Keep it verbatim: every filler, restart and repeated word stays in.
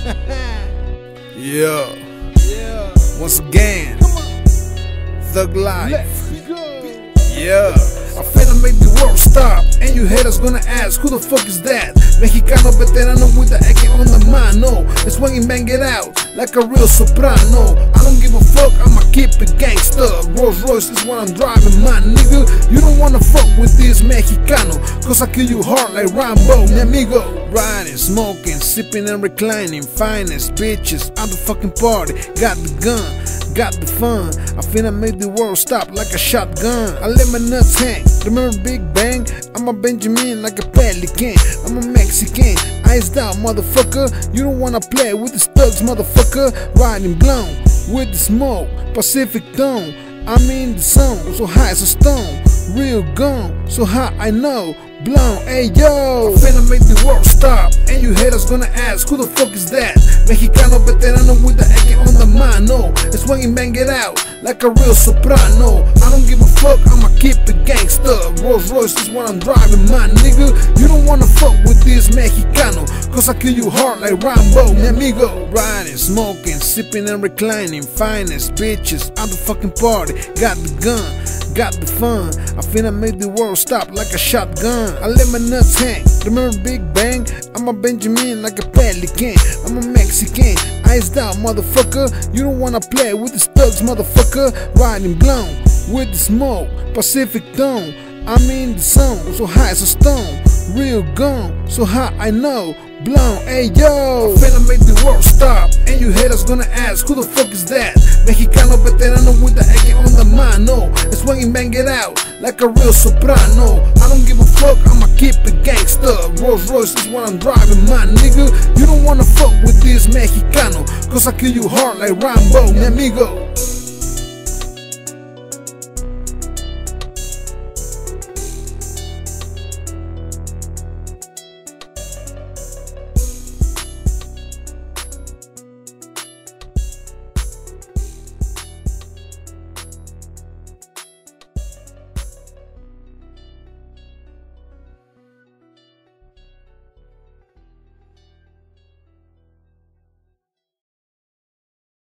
Yeah. Yeah. Once again, Thug Life. Let's go. Yeah. I finna make the world stop, and you haters gonna ask, who the fuck is that? Mexicano veterano with the A K on the mano. It's when you bang it out like a real soprano. I don't give a fuck, I'ma keep it gangster. Rolls Royce is what I'm driving, my nigga. You don't wanna fuck with this Mexicano, cause I kill you hard like Rambo, mi amigo. Riding, smoking, sipping and reclining, finest bitches at the fucking party. Got the gun, got the fun. I finna make the world stop like a shotgun. I let my nuts hang. Remember Big Bang? I'm a Benjamin like a pelican. I'm a Mexican, eyes down, motherfucker. You don't wanna play with the thugs, motherfucker. Riding blown with the smoke, Pacific Dome. I'm in the zone, so high as a stone. Real gone, so high I know. Blown, hey yo. I finna make the world stop, and you haters gonna ask, who the fuck is that? Mexicano veterano with the A K on the mano. It's when you bang it out like a real soprano. I don't give a fuck, I'ma keep it gangster. Rolls Royce is what I'm driving, my nigga. You don't wanna fuck with this Mexicano, cause I kill you hard like Rambo, mi amigo. Riding, smoking, sipping and reclining, finest bitches at the fucking party. Got the gun, got the fun. I finna make the world stop like a shotgun. I let my nuts hang. Remember Big Bang? I'm a Benjamin like a pelican. I'm a Mexican, eyes down, motherfucker. You don't wanna play with the thugs, motherfucker. Riding blown with the smoke, Pacific Dome. I'm in the zone, so high as a stone. Real gone, so high I know. Blown, hey yo. I finna make the world stop, and you haters gonna ask, who the fuck is that? Mexicano veterano with the A K on the mano. It's when you bang it out like a real soprano. I don't give a fuck, I'ma keep it gangster. Rolls Royce is what I'm driving, my nigga. You don't wanna fuck with this Mexicano, cause I kill you hard like Rambo, mi amigo.